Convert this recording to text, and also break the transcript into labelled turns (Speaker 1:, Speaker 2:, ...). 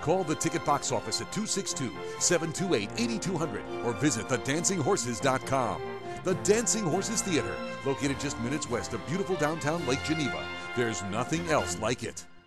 Speaker 1: Call the ticket box office at 262-728-8200 or visit thedancinghorses.com. The Dancing Horses Theater, located just minutes west of beautiful downtown Lake Geneva. There's nothing else like it.